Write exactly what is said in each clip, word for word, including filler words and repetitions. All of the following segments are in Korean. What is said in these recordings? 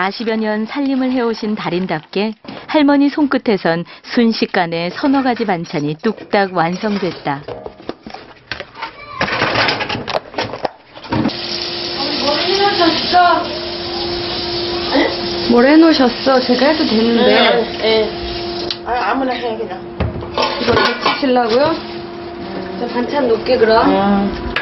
사십여 년 살림을 해오신 달인답게 할머니 손끝에선 순식간에 서너 가지 반찬이 뚝딱 완성됐다. 뭘 해놓으셨어? 뭘 해놓으셨어? 제가 해도 되는데. 예. 예. 아, 아무나 해 그냥. 이거 드시려고요? 음. 저 반찬 놓게 그럼. 음.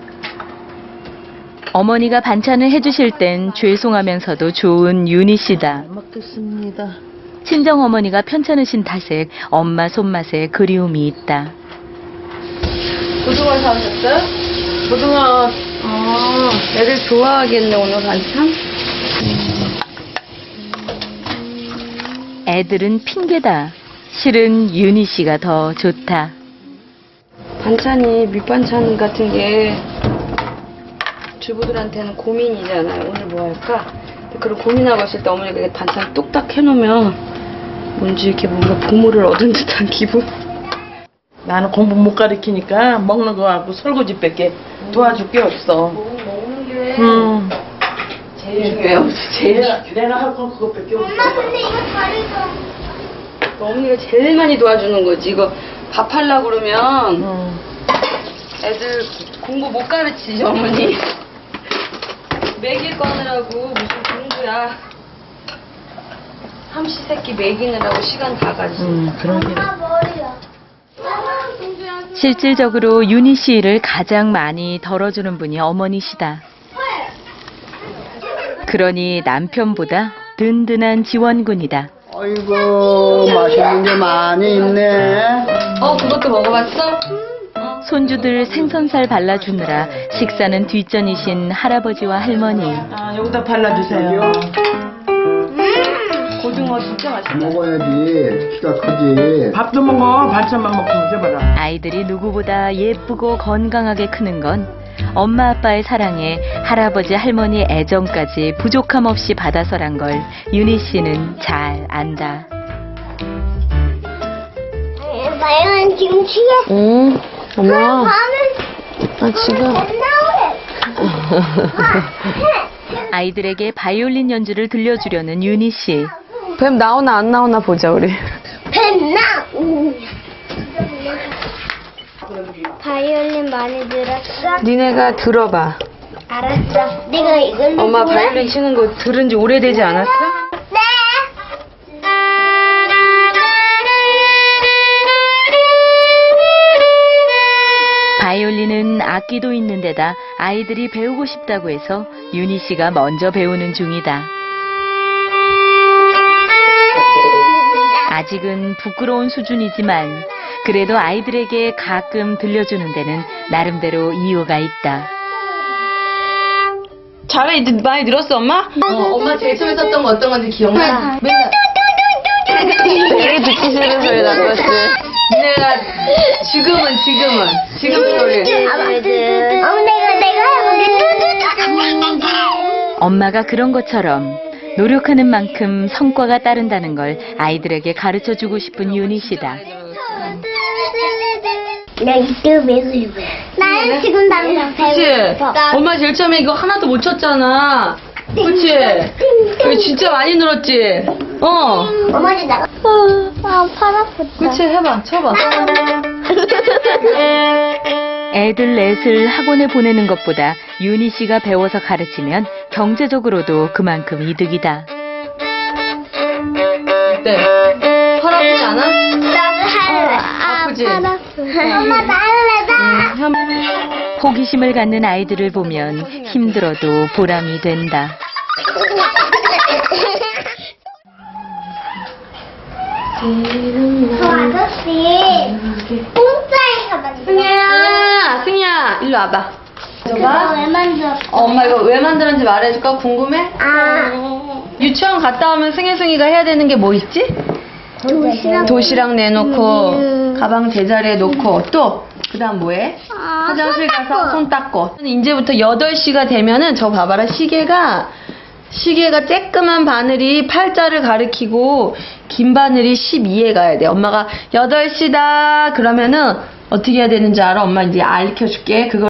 어머니가 반찬을 해주실 땐 죄송하면서도 좋은 윤희 씨다. 먹겠습니다. 친정어머니가 편찮으신 탓에 엄마 손맛에 그리움이 있다. 고등어 사오셨어요? 고등어. 아, 애들 좋아하겠네 오늘 반찬. 애들은 핑계다. 실은 윤희 씨가 더 좋다. 반찬이 밑반찬 같은 게 주부들한테는 고민이잖아요. 오늘 뭐 할까? 그런 고민하고 있을 때 어머니가 이렇게 반찬 뚝딱 해놓으면 뭔지 이렇게 뭔가 보물을 얻은 듯한 기분? 나는 공부 못 가르치니까 먹는 거하고 설거지밖에 도와줄 게 없어. 먹는 게 음. 제일 중요해요. 제일 내가, 내가 할 건 그것밖에 없어. 엄마 근데 이거 다르다. 어머니가 제일 많이 도와주는 거지. 이거 밥 하려고 그러면 음. 애들 공부 못 가르치지 어머니. 먹일 거느라고 무슨 공부야. 삼시세끼 먹이느라고 시간 다 가지. 음, 그런 게. 엄마 머리야. 실질적으로 윤희 씨를 가장 많이 덜어주는 분이 어머니시다. 그러니 남편보다 든든한 지원군이다. 아이고 맛있는 게 많이 있네. 어 그것도 먹어봤어? 손주들 생선살 발라주느라 식사는 뒷전이신 할아버지와 할머니. 아, 여기다 발라주세요. 고등어 진짜 맛있다. 먹어야지 키가 크지. 밥도 먹어. 반찬만 먹고 해봐라. 아이들이 누구보다 예쁘고 건강하게 크는 건 엄마 아빠의 사랑에 할아버지 할머니의 애정까지 부족함 없이 받아서란 걸 윤희 씨는 잘 안다. 나영은 지금 취해? 응. 그럼 엄마. 밤은 아 지금. 아이들에게 바이올린 연주를 들려주려는 윤희 씨. 뱀 나오나 안 나오나 보자 우리. 뱀나. 바이올린 많이 들었어? 니네가 들어봐. 알았어. 내가 이걸로. 엄마 좋아? 바이올린 치는 거 들은 지 오래되지 않았어? 네. 바이올린은 악기도 있는 데다 아이들이 배우고 싶다고 해서 윤희 씨가 먼저 배우는 중이다. 아직은 부끄러운 수준이지만 그래도 아이들에게 가끔 들려주는 데는 나름대로 이유가 있다. 잘해 이제 많이 늘었어 엄마? 어, 엄마 제일 처음에 썼던 거 어떤 건지 기억나? 맨날 되게 듣기 싫은 소리 나왔지. 내가 지금은 지금은 지금 소리. 어, 내가 내가 해볼게. 엄마가 그런 것처럼 노력하는 만큼 성과가 따른다는 걸 아이들에게 가르쳐주고 싶은 윤희 씨다. 나 이때 배우고 싶어. 나는 지금 당장 그치? 배우고 싶어. 엄마 제일 처음에 이거 하나도 못 쳤잖아. 그치? 이거 진짜 많이 늘었지? 어. 어머니 나가. 어, 아, 팔 아프다. 그치? 해봐. 쳐봐. 애들 넷을 학원에 보내는 것보다 윤희 씨가 배워서 가르치면 경제적으로도 그만큼 이득이다. 어때? 팔 아프지 않아? 나도 할래. 아프지? 팔 아프. 엄마 나 할래 나. 음, 호기심을 갖는 아이들을 보면 힘들어도 보람이 된다. 저 아저씨 공짜에서 만든. 승희야, 승희야, 일로 와봐. 이거 왜 만들었어? 어, 엄마 이거 왜 만들었는지 말해줄까? 궁금해? 아. 유치원 갔다 오면 승희 승희가 해야 되는 게 뭐 있지? 도시락. 도시락 내놓고 음. 가방 제자리에 놓고 또 그다음 뭐해? 아, 화장실 손 가서 닦고. 손 닦고. 이제부터 여덟 시가 되면은 저 봐봐라 시계가 시계가 쬐끄만 바늘이 팔자를 가리키고 긴 바늘이 십이에 가야 돼. 엄마가 여덟 시다 그러면은 어떻게 해야 되는지 알아? 엄마 이제 알려줄게. 그걸